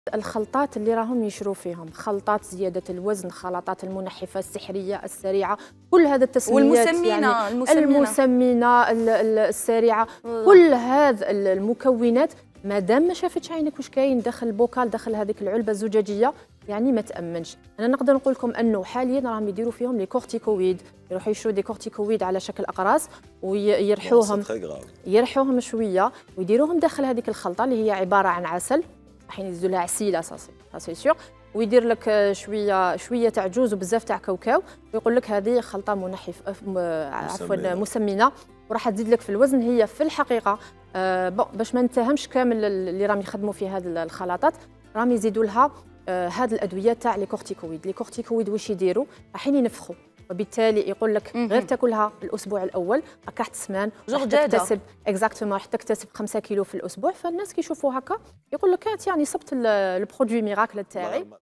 الخلطات اللي راهم يشرو فيهم خلطات زيادة الوزن، خلطات المنحفة السحرية السريعة، كل هذا التسميات والمسمنة يعني المسمنة السريعة، كل هذا المكونات مادام ما شافتش عينك واش كاين داخل البوكال داخل هذيك العلبة الزجاجية يعني ما تأمنش. أنا نقدر نقول لكم أنه حاليا راهم يديروا فيهم لي كورتيكويد، يروحوا يشروا دي كورتيكويد على شكل أقراص ويرحوهم شوية ويديروهم داخل هذيك الخلطة اللي هي عبارة عن عسل، راح ينزلوا لها عسيله ساسي سيغ، ويدير لك شويه تاع جوز وبزاف تاع كاوكاو، ويقول لك هذه خلطه عفوا مسمنه، وراح تزيد لك في الوزن. هي في الحقيقه باش ما نتهمش كامل اللي راهم يخدموا في هذه الخلطات، راهم يزيدوا لها هذه الادويه تاع لي كورتيكويد واش يديروا راح ينفخوا، وبالتالي يقول لك غير تاكلها الاسبوع الاول راك تسمان راح تكتسب اكزاكتومون راح تكتسب 5 كيلو في الاسبوع. فالناس كيشوفوا هكا يقول لك يعني صبت البرودوي ميراكل تاعي.